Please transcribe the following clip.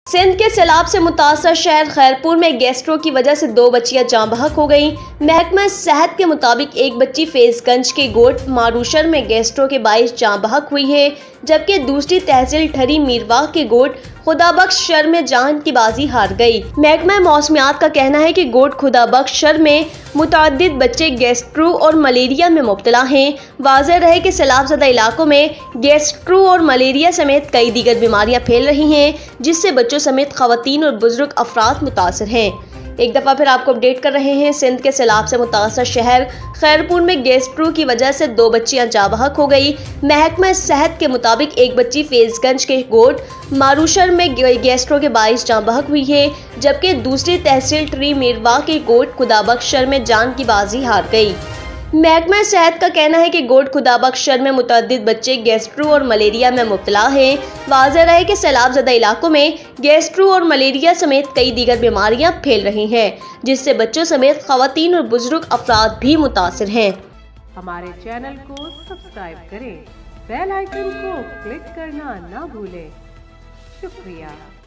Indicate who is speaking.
Speaker 1: सिंध के सैलाब से मुतासर शहर खैरपुर में गैस्ट्रो की वजह से 2 बच्चियां जाँ बहक हो गईं। महकमा सेहत के मुताबिक एक बच्ची फैजगंज के गोट मारूशर में गैस्ट्रो के बाइस जाँ बहक हुई है, जबकि दूसरी तहसील ठरी मीरवाह के गोट खुदाबख्श शर में जान की बाजी हार गई। महकमा मौसमियात का कहना है कि गोट खुदाबख्श शर में मुतअद्दिद बच्चे गैस्ट्रो और मलेरिया में मुब्तला हैं। वाज़ेह रहे कि सैलाबज़दा इलाकों में गैस्ट्रो और मलेरिया समेत कई दीगर बीमारियां फैल रही हैं, जिससे बच्चों समेत खवातीन और बुजुर्ग अफराद मुतासर हैं। एक दफ़ा फिर आपको अपडेट कर रहे हैं। सिंध के सैलाब से मुतासर शहर खैरपुर में गैस्ट्रो की वजह से 2 बच्चियां जाँ बहक हो गई। महकमा सेहत के मुताबिक एक बच्ची फैजगंज के गोट मारूशर में गैस्ट्रो के बाइस जाँ बहक हुई है, जबकि दूसरी तहसील ट्री मीरवाह के गोट खुदाबख्श शर में जान की बाजी हार गई। महकमा सेहत का कहना है कि गोट खुदाबख्श शर में मुतअद्दिद बच्चे गैस्ट्रो और मलेरिया में मुब्तला हैं। वाज़ेह रहे कि सैलाबज़दा इलाकों में गैस्ट्रो और मलेरिया समेत कई दीगर बीमारियां फैल रही हैं, जिससे बच्चों समेत खवातीन और बुजुर्ग अफराद भी मुतासिर हैं।
Speaker 2: हमारे चैनल को सब्सक्राइब करें, बेल आइकन को क्लिक करना ना भूलें। शुक्रिया।